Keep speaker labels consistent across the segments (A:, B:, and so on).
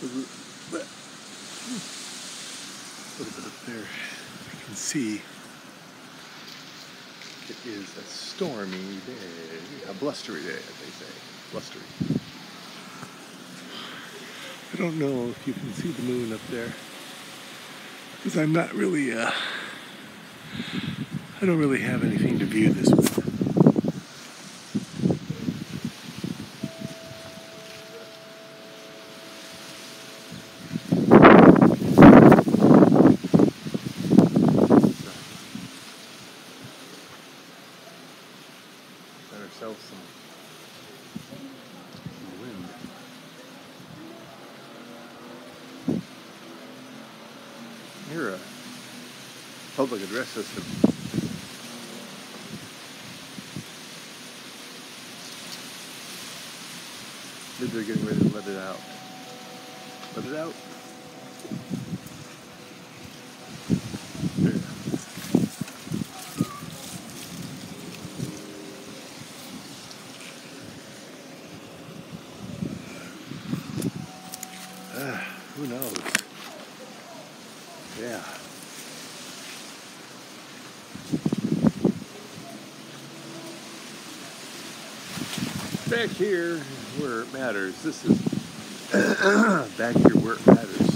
A: a little bit up there. You can see it is a stormy day, a blustery day, as they say. Blustery. I don't know if you can see the moon up there, because I'm not really, I don't really have anything to view this with. Got ourselves some wind. Here, a public address system. Maybe they're getting ready to let it out. Let it out. There. Who knows? Yeah. Back here where it matters. This is back here where it matters.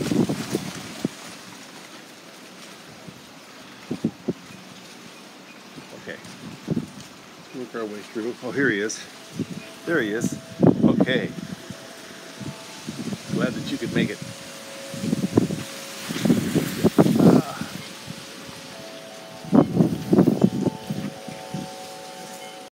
A: Okay. Work our way through. Oh, here he is. There he is. Okay. Glad that you could make it.